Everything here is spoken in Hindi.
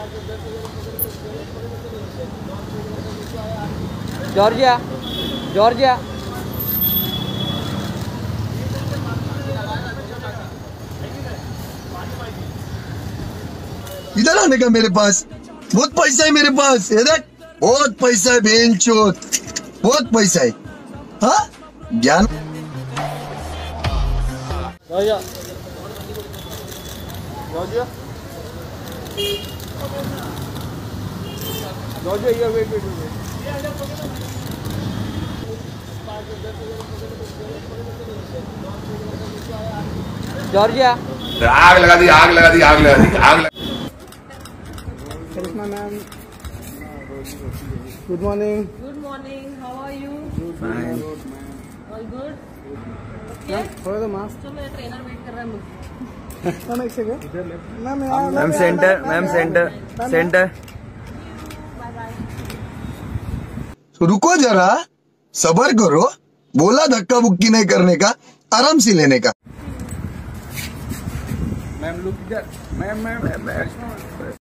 जॉर्जिया जॉर्जिया इधर आने का मेरे पास बहुत पैसा है मेरे पास। ये देख बहुत पैसा है बेंचोद, बहुत पैसा है। हाँ ज्ञान Georgia Georgia Georgia wait wait wait Georgia आग लगा दी आग लगा दी आग लगा दी आग लगा। Karishma ma'am, good morning. Good morning. How are you? Fine. All good? Okay. थोड़ा सा मास्क। तो मेरा ट्रेनर वेट कर रहा है मुझे। मैम एक second. Ma'am centre, ma'am centre centre. तो रुको जरा, सबर करो। बोला धक्का बुक्की नहीं करने का, आराम से लेने का। मैम लुक इधर, मैम मैम मैम